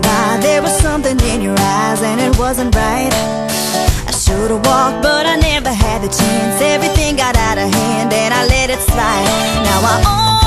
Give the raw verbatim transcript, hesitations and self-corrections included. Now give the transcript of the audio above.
by. There was something in your eyes and it wasn't right. I should've walked but I never had the chance. Everything got out of hand and I let it slide. Now I own